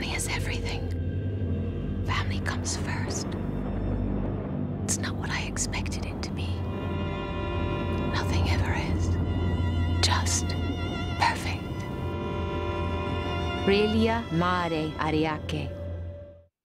Family is everything. Family comes first. It's not what I expected it to be. Nothing ever is. Just perfect. Madonna Araike.